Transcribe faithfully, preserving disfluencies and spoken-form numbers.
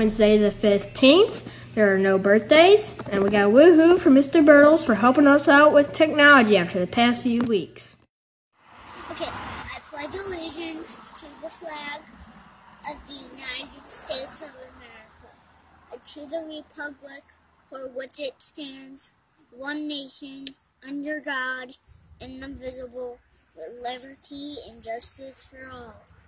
Wednesday the fifteenth. There are no birthdays, and we got a woohoo from Mister Birtles for helping us out with technology after the past few weeks. Okay, I pledge allegiance to the flag of the United States of America, and to the republic for which it stands, one nation, under God, indivisible, with liberty and justice for all.